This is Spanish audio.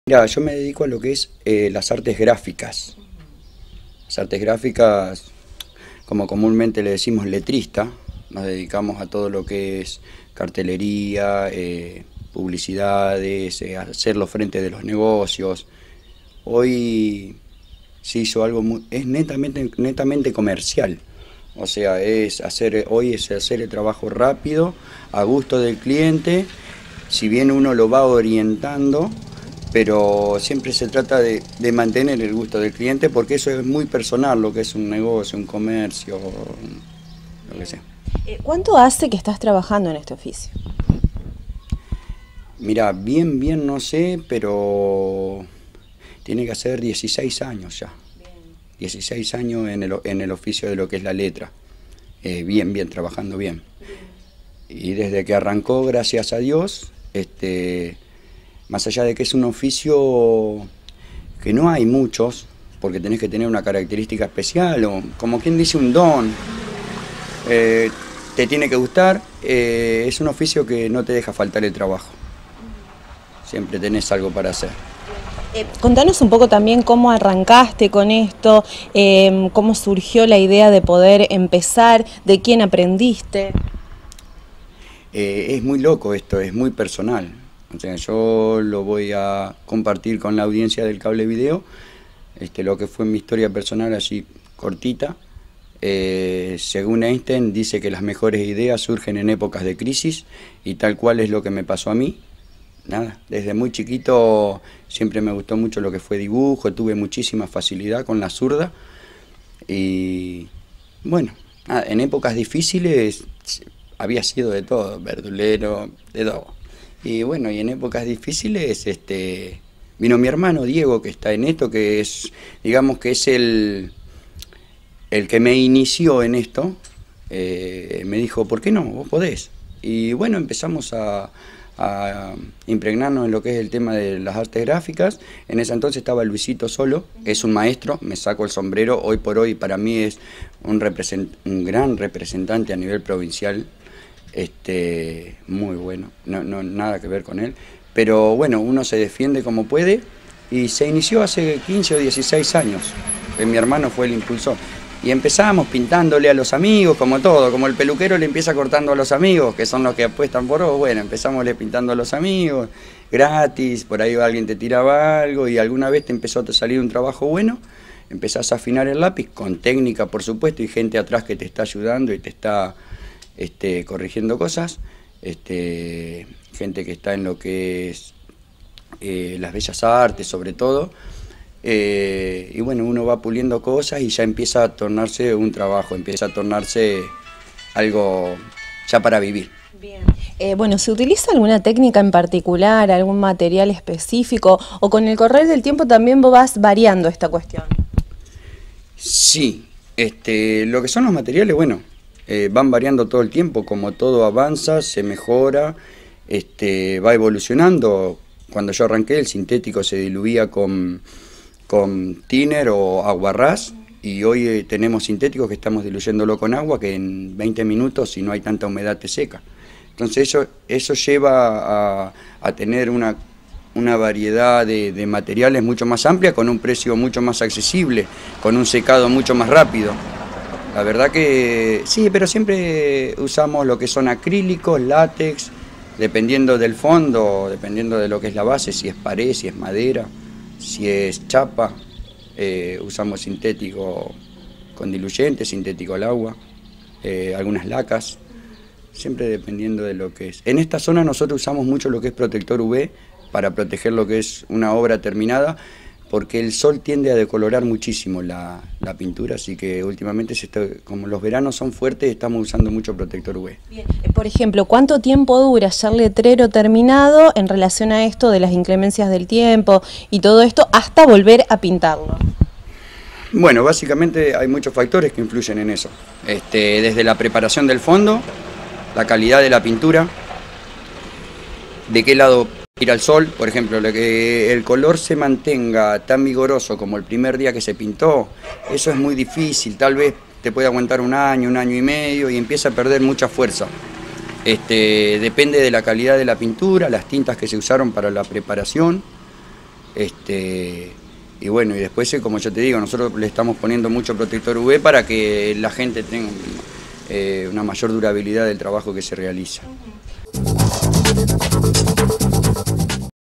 Mira, yo me dedico a lo que es las artes gráficas. Las artes gráficas, como comúnmente le decimos letrista, nos dedicamos a todo lo que es cartelería, publicidades, hacerlo frente de los negocios. Hoy se hizo algo es netamente comercial. O sea, hoy es hacer el trabajo rápido, a gusto del cliente, si bien uno lo va orientando, pero siempre se trata de mantener el gusto del cliente, porque eso es muy personal, lo que es un negocio, un comercio, lo que sea. ¿Cuánto hace que estás trabajando en este oficio? Mira, bien no sé, pero tiene que hacer 16 años ya. 16 años en el oficio de lo que es la letra. Bien, trabajando bien. Y desde que arrancó, gracias a Dios, más allá de que es un oficio que no hay muchos, porque tenés que tener una característica especial, o como quien dice un don, te tiene que gustar, es un oficio que no te deja faltar el trabajo. Siempre tenés algo para hacer. Contanos un poco también cómo arrancaste con esto, cómo surgió la idea de poder empezar, de quién aprendiste. Es muy loco esto, es muy personal. O sea, yo lo voy a compartir con la audiencia del Cable Video, lo que fue mi historia personal así cortita. Según Einstein dice que las mejores ideas surgen en épocas de crisis, y tal cual es lo que me pasó a mí. Nada, desde muy chiquito siempre me gustó mucho lo que fue dibujo, tuve muchísima facilidad con la zurda y bueno, nada, en épocas difíciles había sido de todo, verdulero, de todo. Y bueno, y en épocas difíciles vino mi hermano Diego, que está en esto, que es, digamos que es el que me inició en esto. Me dijo, ¿por qué no? Vos podés. Y bueno, empezamos a impregnarnos en lo que es el tema de las artes gráficas. En ese entonces estaba Luisito Solo, es un maestro, me saco el sombrero, hoy por hoy para mí es un gran representante a nivel provincial, muy bueno, no, nada que ver con él, pero bueno, uno se defiende como puede, y se inició hace 15 o 16 años, mi hermano fue el impulsor. Y empezamos pintándole a los amigos, como todo, como el peluquero le empieza cortando a los amigos, que son los que apuestan por vos, bueno, empezamos pintando a los amigos, gratis, por ahí alguien te tiraba algo y alguna vez te empezó a salir un trabajo bueno, empezás a afinar el lápiz, con técnica por supuesto, y gente atrás que te está ayudando y te está corrigiendo cosas, gente que está en lo que es las bellas artes sobre todo. Y bueno, uno va puliendo cosas y ya empieza a tornarse un trabajo, empieza a tornarse algo ya para vivir. Bien. Bueno, ¿se utiliza alguna técnica en particular, algún material específico, o con el correr del tiempo también vos vas variando esta cuestión? Sí, lo que son los materiales, bueno, van variando todo el tiempo, como todo avanza, se mejora, va evolucionando. Cuando yo arranqué, el sintético se diluía con thinner o aguarrás, y hoy tenemos sintéticos que estamos diluyéndolo con agua, que en 20 minutos, si no hay tanta humedad, te seca. Entonces eso lleva a tener una variedad de materiales mucho más amplia, con un precio mucho más accesible, con un secado mucho más rápido. La verdad que sí, pero siempre usamos lo que son acrílicos, látex, dependiendo del fondo, dependiendo de lo que es la base, si es pared, si es madera, si es chapa, usamos sintético con diluyente, sintético al agua, algunas lacas, siempre dependiendo de lo que es. En esta zona nosotros usamos mucho lo que es protector UV para proteger lo que es una obra terminada, porque el sol tiende a decolorar muchísimo la pintura, así que últimamente, como los veranos son fuertes, estamos usando mucho protector UV. Bien. Por ejemplo, ¿cuánto tiempo dura ya el letrero terminado en relación a esto de las inclemencias del tiempo y todo esto hasta volver a pintarlo? Bueno, básicamente hay muchos factores que influyen en eso. Desde la preparación del fondo, la calidad de la pintura, de qué lado ir al sol, por ejemplo, que el color se mantenga tan vigoroso como el primer día que se pintó, eso es muy difícil, tal vez te puede aguantar un año y medio y empieza a perder mucha fuerza. Depende de la calidad de la pintura, las tintas que se usaron para la preparación, Y bueno, y después, como yo te digo, nosotros le estamos poniendo mucho protector UV para que la gente tenga una mayor durabilidad del trabajo que se realiza.